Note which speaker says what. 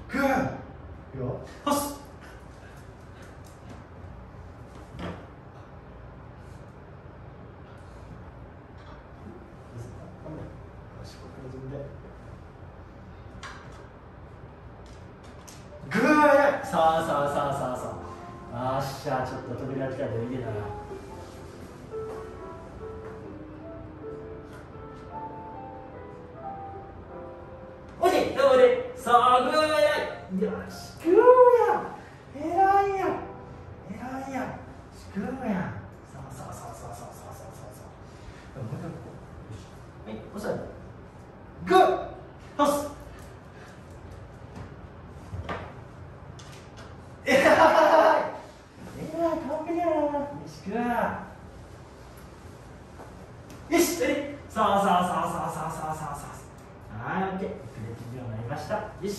Speaker 1: グー。いくよ。ほす。グーや。さあさあさあさあさあ。あっしゃ、ちょっと扉来たでいいだな。おし、頑張れ。さあ、グーや。よし、グーや。えらいや。えらいや。グーや。さあさあさあさあさあさあさあさあ。もう一回ここ。はい、押さえ。グー。パス。えらい。えらい、完璧やな。よし、グー。よし、さあさあさあさあさあさあさあさあ。はい、オッケー。くれてるようになりました。よし。